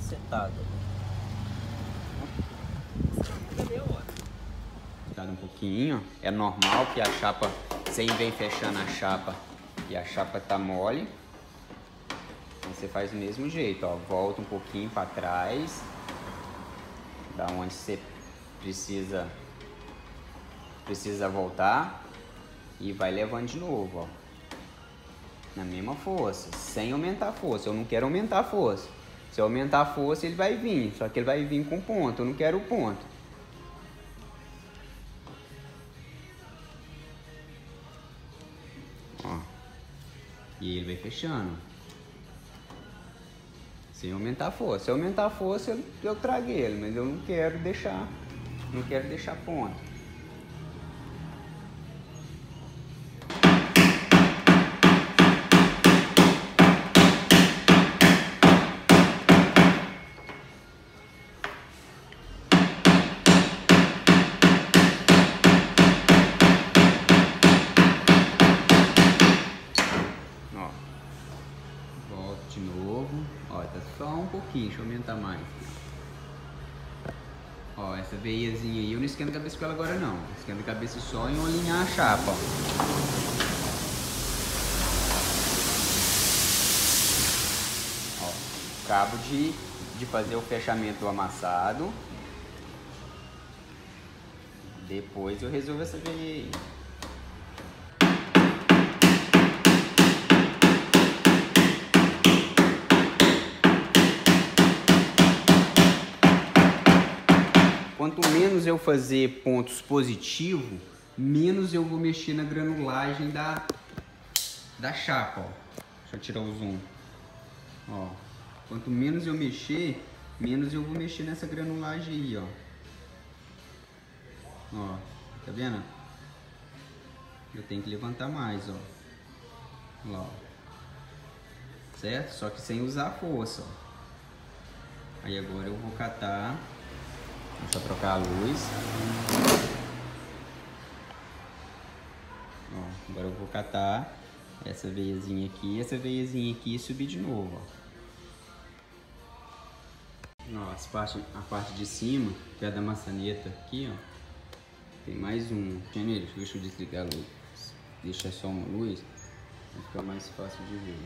macetado. Dá um pouquinho, é normal que a chapa, você vem fechando a chapa e a chapa tá mole. Então você faz do mesmo jeito, ó, volta um pouquinho para trás, da onde você precisa voltar e vai levando de novo, ó, na mesma força, sem aumentar a força. Eu não quero aumentar a força. Se eu aumentar a força, ele vai vir, só que ele vai vir com ponto. Eu não quero o ponto. Ó, e ele vai fechando. Sem aumentar a força. Se eu aumentar a força, eu trago ele, mas eu não quero deixar ponto. Ó, volto de novo. Ó, tá só um pouquinho, deixa eu aumentar mais. Ó, essa veiazinha aí eu não esquento a cabeça com ela agora não. Esquento a cabeça só em alinhar a chapa, ó. Ó, acabo de fazer o fechamento do amassado. Depois eu resolvo essa veia aí. Quanto menos eu fazer pontos positivos, menos eu vou mexer na granulagem da chapa, ó. Deixa eu tirar o zoom. Ó, quanto menos eu mexer, menos eu vou mexer nessa granulagem aí, ó. Ó, tá vendo? Eu tenho que levantar mais, ó. Ó. Certo? Só que sem usar força, ó. Aí agora eu vou catar. Deixa eu trocar a luz. Ó, agora eu vou catar essa veiazinha aqui e subir de novo, ó. Ó, a parte de cima, que é da maçaneta aqui, ó. Tem mais um. Deixa eu desligar a luz. Deixa só uma luz, vai ficar mais fácil de ver.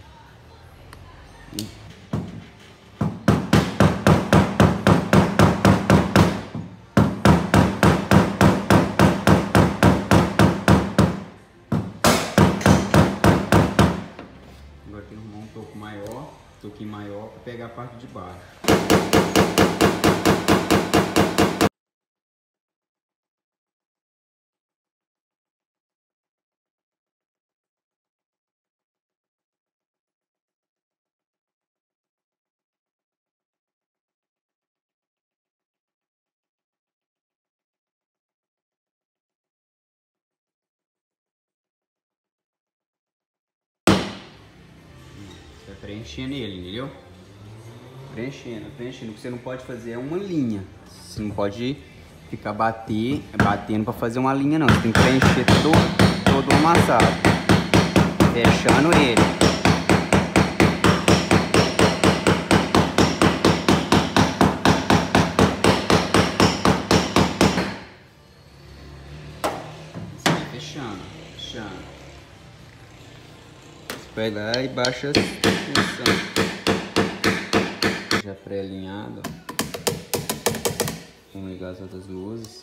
Agora tem que arrumar um toquinho maior para pegar a parte de baixo. Vai preenchendo ele, entendeu? Preenchendo. O que você não pode fazer é uma linha. Você não pode ficar batendo para fazer uma linha, não. Você tem que preencher todo o amassado, fechando ele. Assim, fechando. Você vai lá e baixa a tensão. Já pré-alinhado. Vamos ligar as outras luzes.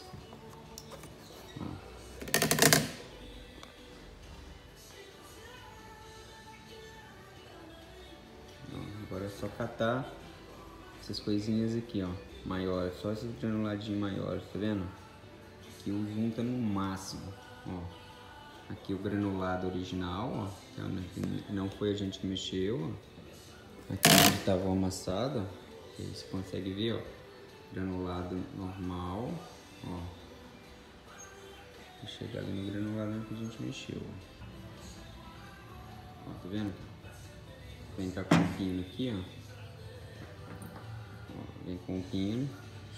Agora é só catar essas coisinhas aqui, ó, maiores, só esses granuladinhos maiores, tá vendo? Aqui o zoom tá no máximo, ó. Aqui o granulado original, ó, que não foi a gente que mexeu, ó. Aqui onde estava o amassado, ó, aí você consegue ver, ó, granulado normal, ó. Vou chegar ali no granulado que a gente mexeu, ó, tá vendo? Vem cá com o pino aqui, ó. Vem com o pino,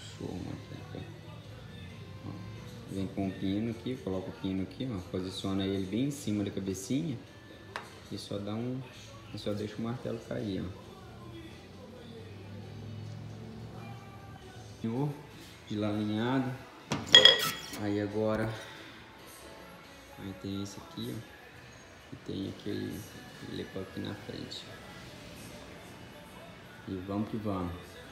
vem com o pino aqui, coloca o pino aqui, ó, posiciona ele bem em cima da cabecinha e só deixa o martelo cair, ó. De lá alinhado. Aí agora aí tem esse aqui, ó, e tem aquele aqui na frente. E vamos que vamos.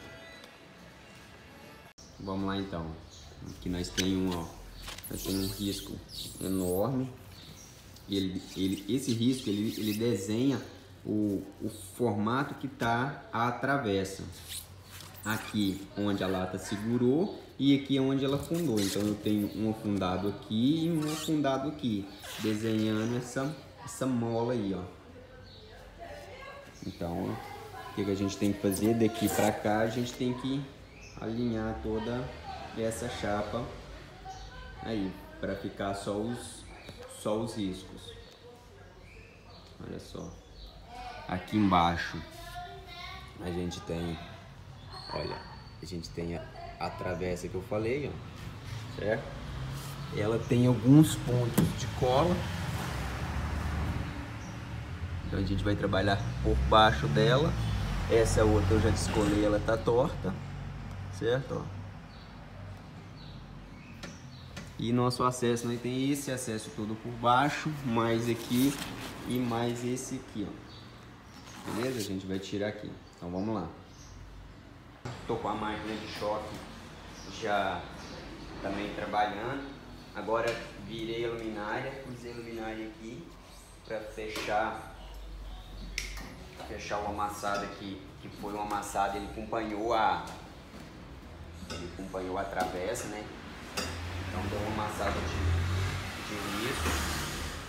Vamos lá então. Aqui nós temos um risco enorme. E esse risco ele desenha o formato que tá a travessa. Aqui onde a lata segurou e aqui onde ela afundou. Então eu tenho um afundado aqui e um afundado aqui, desenhando essa mola aí, ó. Então o que a gente tem que fazer? Daqui para cá a gente tem que alinhar toda essa chapa aí para ficar só os riscos. Olha só, aqui embaixo a gente tem, olha, a gente tem a travessa que eu falei, ó, certo? Ela tem alguns pontos de cola, então a gente vai trabalhar por baixo dela. Essa outra eu já descolei, ela tá torta, certo? Ó. E nosso acesso, nós tem esse acesso todo por baixo, mais aqui e mais esse aqui, ó. Beleza? A gente vai tirar aqui. Então vamos lá. Tô com a máquina de choque já também trabalhando. Agora virei a luminária, usei a luminária aqui para fechar o amassado aqui, que foi um amassado, ele acompanhou a travessa, né? Então deu um amassado de risco.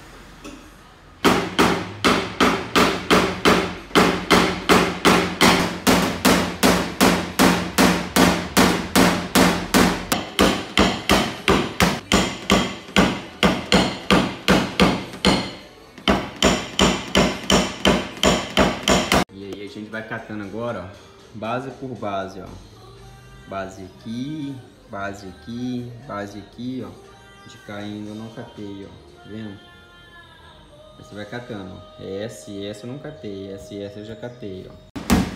E aí a gente vai catando agora, ó, base por base, ó. Base aqui, base aqui, base aqui, ó. De caindo eu não catei, ó. Tá vendo? Aí você vai catando, ó. Essa e essa eu não catei, essa e essa eu já catei, ó.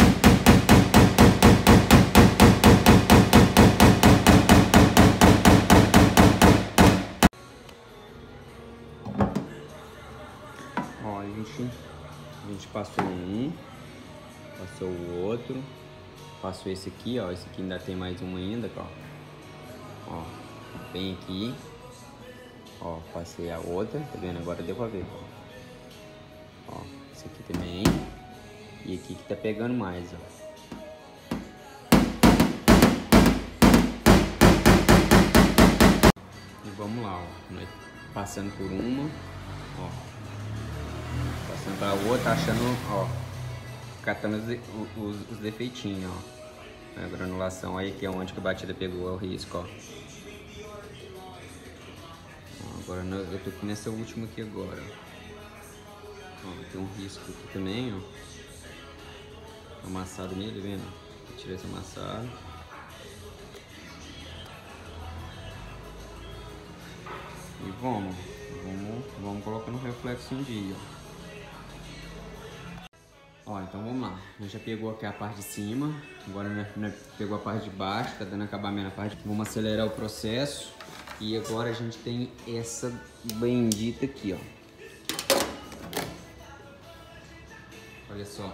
Ó, a gente passou um, passou o outro, passou esse aqui, ó. Esse aqui ainda tem mais um ainda, ó. Ó, bem aqui. Ó, passei a outra, tá vendo? Agora deu pra ver, ó. Ó, esse aqui também. E aqui que tá pegando mais, ó. E vamos lá, ó. Nós passando por uma, ó. Passando pra outra, achando, ó. Catando os defeitinhos, ó. A granulação aí, que é onde que a batida pegou, é o risco, ó. Agora eu tô aqui nessa última aqui agora. Ó, tem um risco aqui também, ó. Amassado nele, vendo? Vou tirar esse amassado. E vamos colocando o reflexo em dia, ó. Ó, então vamos lá. A gente já pegou aqui a parte de cima. Agora né, pegou a parte de baixo, tá dando acabamento na parte. Vamos acelerar o processo. E agora a gente tem essa bendita aqui, ó. Olha só.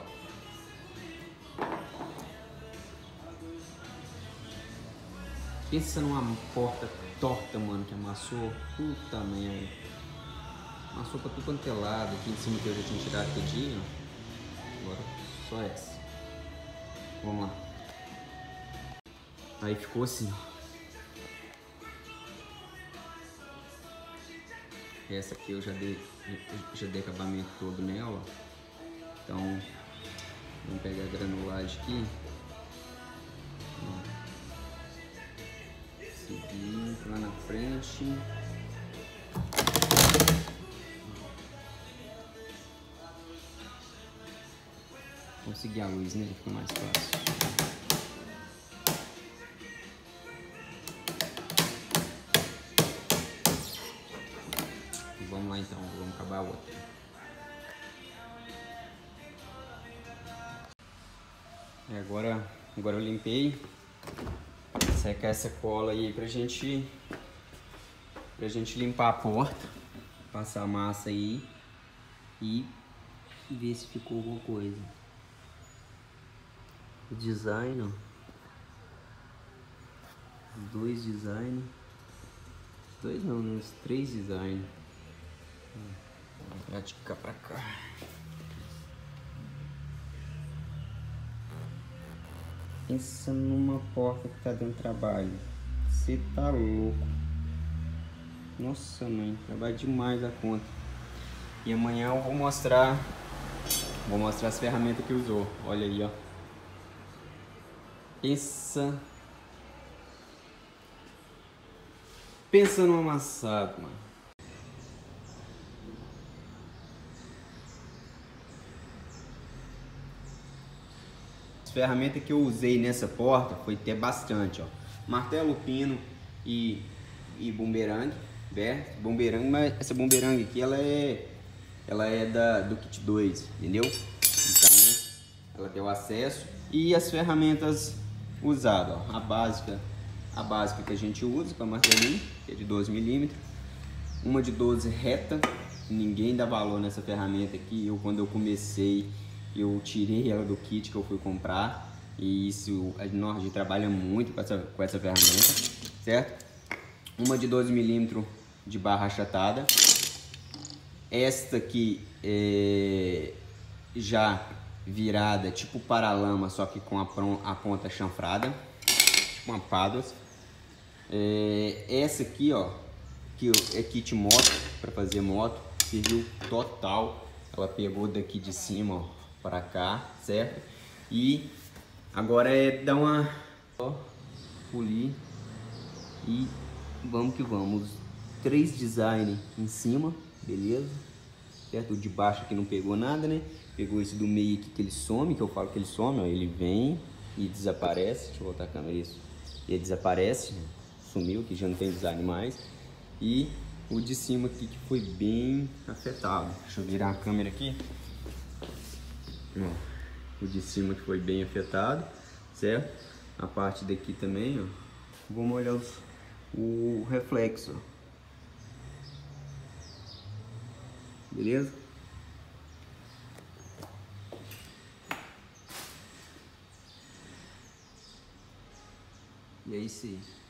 Pensa numa porta torta, mano, que amassou. Puta merda. Amassou pra tudo quanto é lado. Aqui em cima que eu já tinha tirado tudinho. Agora só essa. Vamos lá. Aí ficou assim. Essa aqui eu já dei acabamento todo nela. Então, vamos pegar a granulagem aqui. Seguir lá na frente. Vamos seguir a luz, né? Fica mais fácil. Vamos lá então, vamos acabar a outra. Agora eu limpei secar essa cola aí pra gente limpar a porta, passar a massa aí e ver se ficou alguma coisa. O design, ó. Os dois design. Os dois não, né? Os três design. Vou praticar pra cá. Pensa numa porta que tá dando trabalho. Você tá louco. Nossa, mãe, trabalho demais a conta. E amanhã eu vou mostrar as ferramentas que usou. Olha aí, ó. Pensa no amassado, mano. As ferramentas que eu usei nessa porta foi ter bastante, ó. Martelo, pino e bumerangue, bumerangue, mas essa bumerangue aqui ela é do kit 2, entendeu? Então ela deu acesso e as ferramentas usadas, ó. A básica que a gente usa para martelinho, que é de 12 mm, uma de 12 reta. Ninguém dá valor nessa ferramenta aqui. Quando eu comecei, eu tirei ela do kit que eu fui comprar, e isso a gente trabalha muito com essa ferramenta, certo? Uma de 12 mm de barra achatada. Esta aqui é já virada tipo paralama, só que com a ponta chanfrada, tipo uma paddles. Essa aqui, ó, que é kit moto, para fazer moto, serviu total. Ela pegou daqui de cima, ó, para cá, certo? E agora é dar uma, ó, polir e vamos que vamos. 3 design em cima, beleza? Certo? O de baixo aqui não pegou nada, né? Pegou esse do meio aqui que ele some, que eu falo que ele some, ó. Ele vem e desaparece. Deixa eu voltar a câmera, isso. Ele desaparece, sumiu, que já não tem design mais. E o de cima aqui que foi bem afetado. Deixa eu virar a câmera aqui. Ó, o de cima que foi bem afetado, certo? A parte daqui também, ó. Vamos olhar o reflexo, ó. Beleza? E é isso aí.